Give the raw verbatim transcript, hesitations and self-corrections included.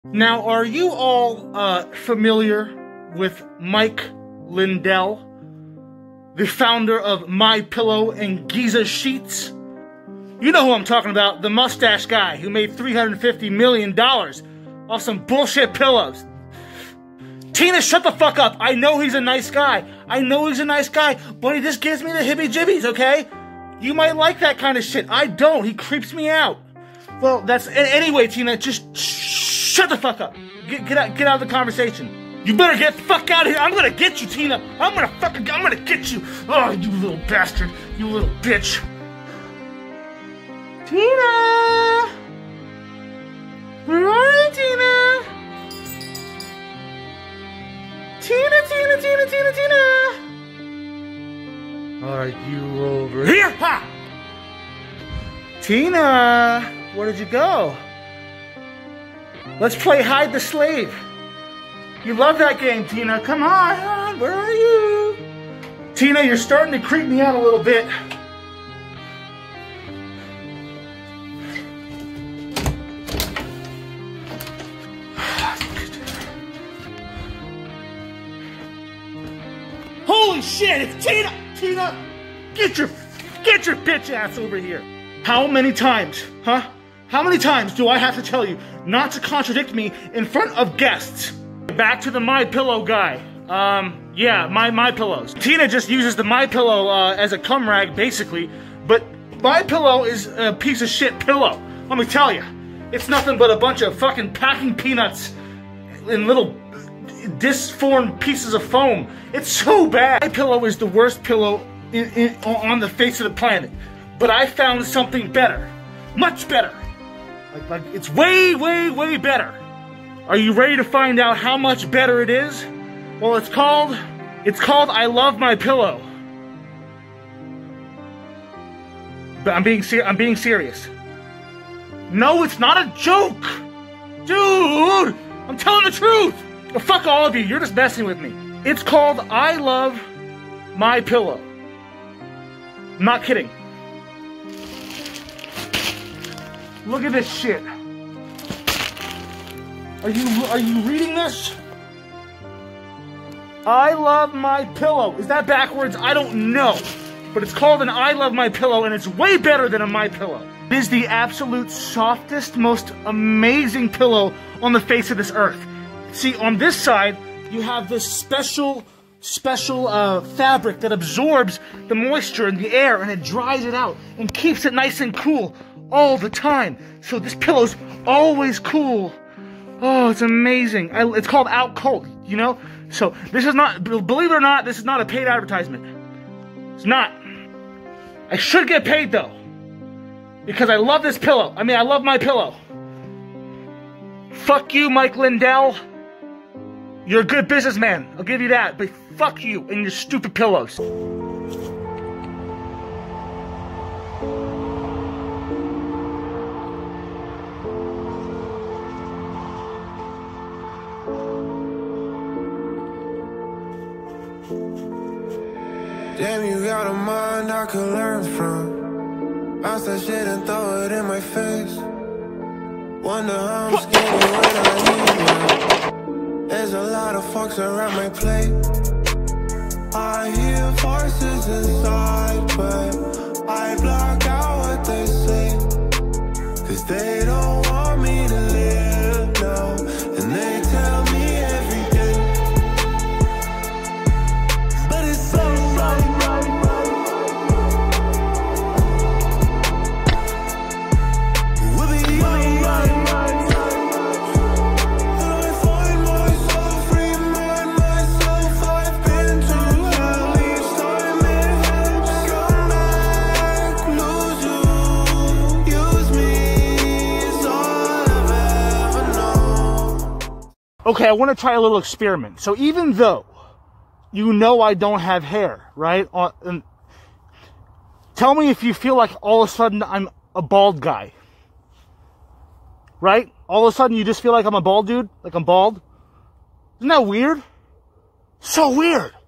Now, are you all uh, familiar with Mike Lindell, the founder of My Pillow and Giza Sheets? You know who I'm talking about, the mustache guy who made three hundred fifty million dollars off some bullshit pillows. Tina, shut the fuck up. I know he's a nice guy. I know he's a nice guy, but he just gives me the hibby-jibbies, okay? You might like that kind of shit. I don't. He creeps me out. Well, that's... Anyway, Tina, just shut the fuck up. Get, get, out, get out of the conversation. You better get the fuck out of here. I'm gonna get you, Tina. I'm gonna fucking... I'm gonna get you. Oh, you little bastard. You little bitch. Tina! Where are you, Tina? Tina, Tina, Tina, Tina, Tina! Are you over here? Ha! Tina, where did you go? Let's play hide the slave. You love that game, Tina. Come on, where are you? Tina, you're starting to creep me out a little bit. Holy shit, it's Tina! Tina, get your, get your bitch ass over here. How many times, huh? How many times do I have to tell you not to contradict me in front of guests? Back to the My Pillow guy. Um, yeah, my My Pillows. Tina just uses the My Pillow uh, as a cum rag, basically. But My Pillow is a piece of shit pillow. Let me tell you, it's nothing but a bunch of fucking packing peanuts in little disformed pieces of foam. It's so bad. My Pillow is the worst pillow in, in, on the face of the planet. But I found something better. Much better. Like, like, it's way, way, way better. Are you ready to find out how much better it is? Well, it's called, it's called I Love My Pillow. But I'm being ser- I'm being serious. No, it's not a joke! Dude! I'm telling the truth! Well, fuck all of you, you're just messing with me. It's called I Love My Pillow. I'm not kidding. Look at this shit. Are you are you reading this? I Love My Pillow. Is that backwards? I don't know. But it's called an I Love My Pillow, and it's way better than a My Pillow. It is the absolute softest, most amazing pillow on the face of this earth. See, on this side, you have this special, special uh, fabric that absorbs the moisture in the air, and it dries it out and keeps it nice and cool all the time. So this pillow's always cool. Oh, it's amazing. I, it's called Out Cold, you know? So this is not, believe it or not, this is not a paid advertisement. It's not. I should get paid though, because I love this pillow. I mean, I love My Pillow. Fuck you, Mike Lindell. You're a good businessman, I'll give you that, but fuck you and your stupid pillows. Damn, you got a mind I could learn from. Bounce that shit and throw it in my face. Wonder how I'm skinny when I eat. There's a lot of fucks around my plate. I hear voices inside, but I block out what they say. Cause they don't want me to live now, and they tell me every day. But it's so right. Okay, I want to try a little experiment. So even though you know I don't have hair, right? Uh, and tell me if you feel like all of a sudden I'm a bald guy. Right? All of a sudden you just feel like I'm a bald dude? Like I'm bald? Isn't that weird? So weird.